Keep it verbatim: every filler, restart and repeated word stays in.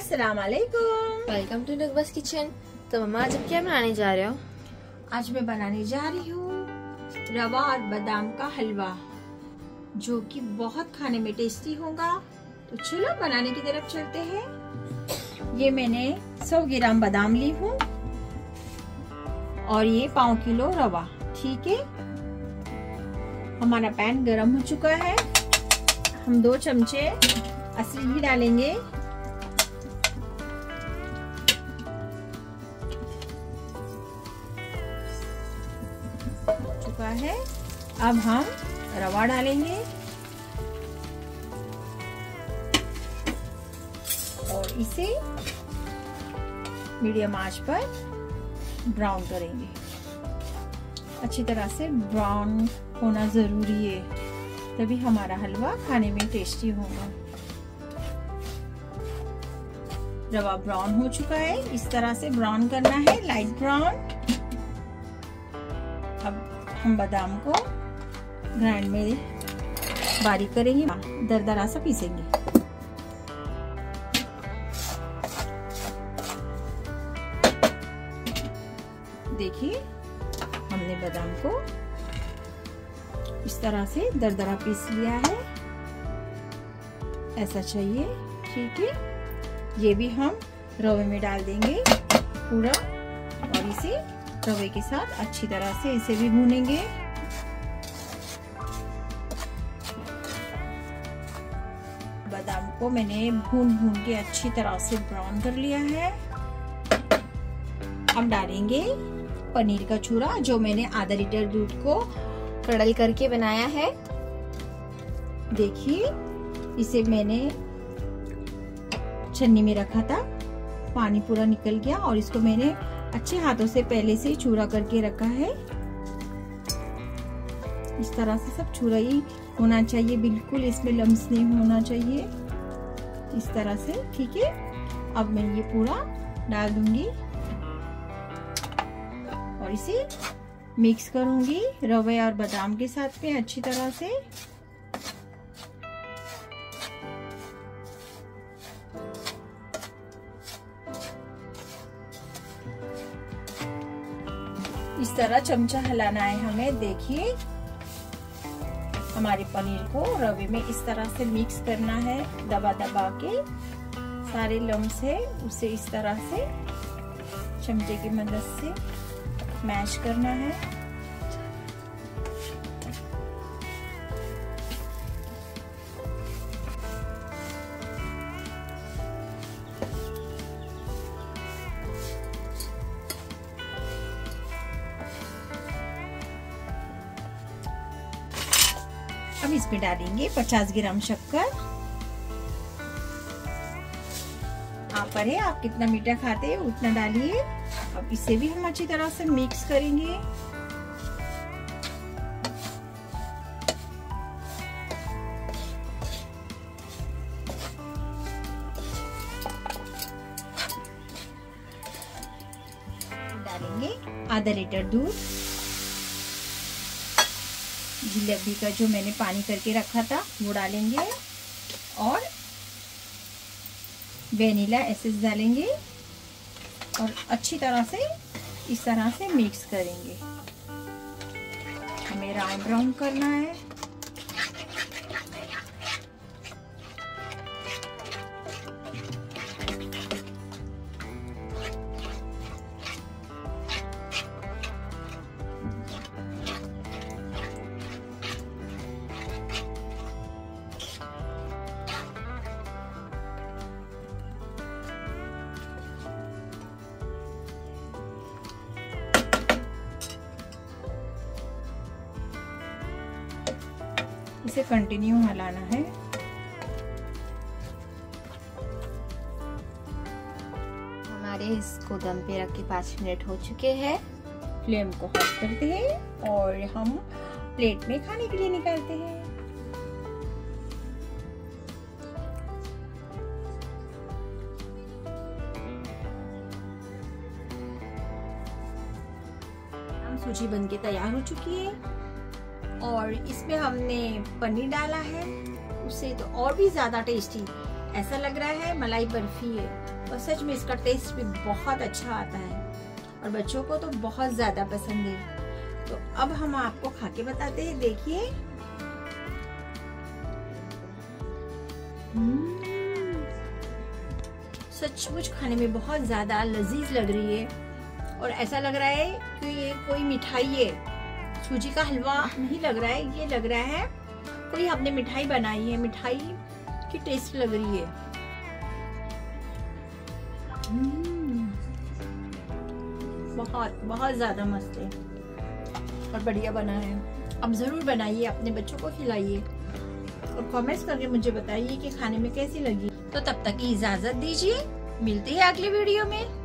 अस्सलाम वालेकुम, welcome to नुकबास kitchen. तो मम्मा आज आप क्या बनाने जा रहे हो? आज मैं बनाने जा रही हूँ रवा और बादाम का हलवा, जो कि बहुत खाने में टेस्टी होगा। तो चलो बनाने की तरफ चलते हैं। ये मैंने सौ ग्राम बादाम ली हूँ और ये पाव किलो रवा। ठीक है, हमारा पैन गरम हो चुका है। हम दो चमचे असली घी डालेंगे। चुका है, अब हम रवा डालेंगे और इसे मीडियम आंच पर ब्राउन करेंगे। अच्छी तरह से ब्राउन होना जरूरी है, तभी हमारा हलवा खाने में टेस्टी होगा। रवा ब्राउन हो चुका है, इस तरह से ब्राउन करना है, लाइट ब्राउन। अब हम बादाम को ग्राइंड में बारीक करेंगे, दरदरा सा पीसेंगे। देखिए, हमने बादाम को इस तरह से दरदरा पीस लिया है, ऐसा चाहिए। ठीक है, ये भी हम रवे में डाल देंगे पूरा और इसे रवे के साथ अच्छी तरह से इसे भी भूनेंगे। बादाम को मैंने भून भून के अच्छी तरह से ब्राउन कर लिया है। अब डालेंगे पनीर का चूरा, जो मैंने आधा लीटर दूध को कड़ल करके बनाया है। देखिए, इसे मैंने छन्नी में रखा था, पानी पूरा निकल गया और इसको मैंने अच्छे हाथों से पहले से चूरा करके रखा है। इस तरह से सब चूरा ही होना चाहिए, बिल्कुल इसमें लम्स नहीं होना चाहिए, इस तरह से। ठीक है, अब मैं ये पूरा डाल दूंगी और इसे मिक्स करूंगी रवे और बादाम के साथ में अच्छी तरह से। इस तरह चमचा हिलाना है हमें। देखिए, हमारे पनीर को रवे में इस तरह से मिक्स करना है, दबा दबा के। सारे लम्स है उसे इस तरह से चमचे की मदद से मैश करना है। अब इसमें डालेंगे पचास ग्राम शक्कर। आप पर है, आप कितना मीठा खाते हैं उतना डालिए। अब इसे भी हम अच्छी तरह से मिक्स करेंगे। डालेंगे आधा लीटर दूध, जलेबी का जो मैंने पानी करके रखा था वो डालेंगे और वेनिला एसेंस डालेंगे और अच्छी तरह से इस तरह से मिक्स करेंगे। हमें राउंड राउंड करना है। इसे कंटिन्यू हिलाना है। हमारे इसको दम पे रख के पाँच मिनट हो चुके हैं। फ्लेम को ऑफ करते हैं और हम प्लेट में खाने के लिए निकालते हैं। सूजी बनके तैयार हो चुकी है और इसमें हमने पनीर डाला है, उससे तो और भी ज्यादा टेस्टी ऐसा लग रहा है मलाई बर्फी है। और सच में इसका टेस्ट भी बहुत अच्छा आता है और बच्चों को तो बहुत ज्यादा पसंद है। तो अब हम आपको खा के बताते हैं, देखिए। सचमुच खाने में बहुत ज्यादा लजीज लग रही है और ऐसा लग रहा है कि ये कोई मिठाई है, सूजी का हलवा नहीं लग रहा है, ये लग रहा है कोई हमने मिठाई बनाई है, मिठाई की टेस्ट लग रही है। बहुत बहुत ज्यादा मस्त है और बढ़िया बना है। अब जरूर बनाइए, अपने बच्चों को खिलाइए और कमेंट्स करके मुझे बताइए कि खाने में कैसी लगी। तो तब तक की इजाजत दीजिए, मिलते हैं अगले वीडियो में।